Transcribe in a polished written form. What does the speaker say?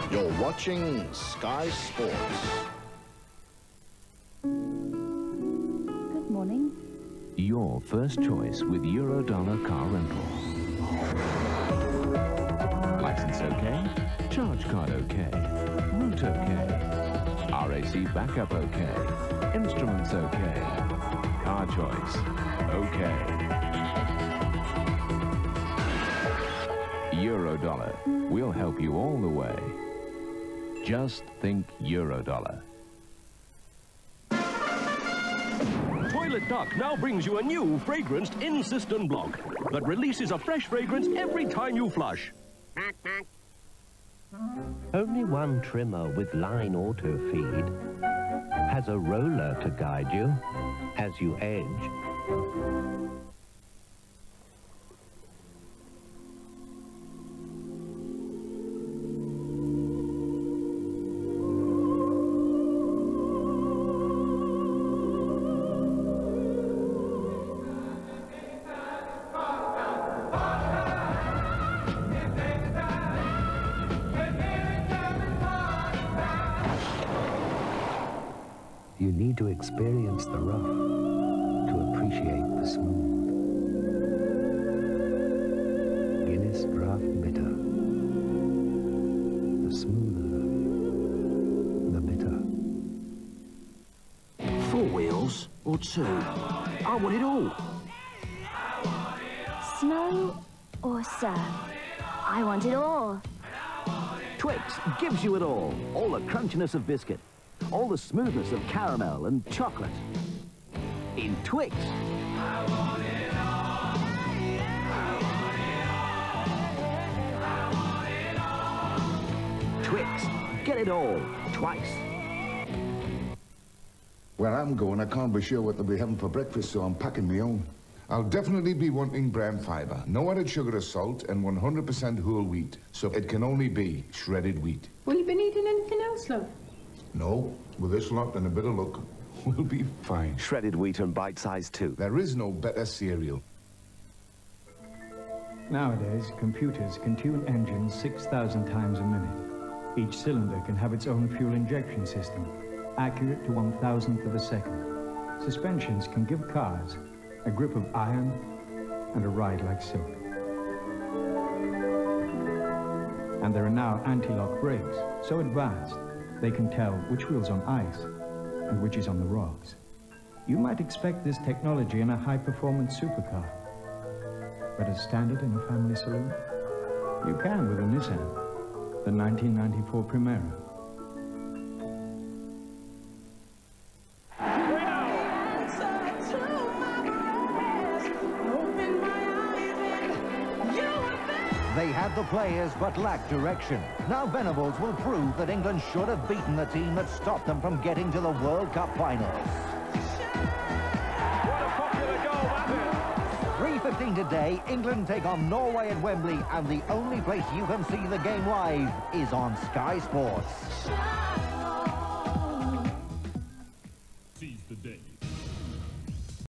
You're watching Sky Sports. Good morning. Your first choice with Eurodollar car rental. License okay? Charge card okay? Route okay? RAC backup okay? Instruments okay? Car choice okay? Eurodollar. We'll help you all the way. Just think Eurodollar. Toilet Duck now brings you a new fragranced in-cistern block that releases a fresh fragrance every time you flush. Only one trimmer with line auto feed has a roller to guide you as you edge. You need to experience the rough to appreciate the smooth. Guinness Draught Bitter. The smoother, the bitter. 4 wheels or 2? I want it all. Snow or surf? I want it all. Twix gives you it all. All the crunchiness of biscuit. All the smoothness of caramel and chocolate. In Twix. Twix. Get it all. Twice. Where I'm going, I can't be sure what they'll be having for breakfast, so I'm packing my own. I'll definitely be wanting brown fibre. No added sugar or salt, and 100% whole wheat. So it can only be shredded wheat. Will you been eating anything else, love? No, with this lot and a bit of luck, we'll be fine. Shredded wheat and bite size too. There is no better cereal. Nowadays, computers can tune engines 6,000 times a minute. Each cylinder can have its own fuel injection system, accurate to 1,000th of a second. Suspensions can give cars a grip of iron and a ride like silk. And there are now anti-lock brakes, so advanced they can tell which wheel's on ice and which is on the rocks. You might expect this technology in a high-performance supercar, but as standard in a family saloon, you can with a Nissan, the 1994 Primera. They had the players but lacked direction. Now Venables will prove that England should have beaten the team that stopped them from getting to the World Cup finals. What a popular goal that is! 3:15 today, England take on Norway at Wembley, and the only place you can see the game live is on Sky Sports.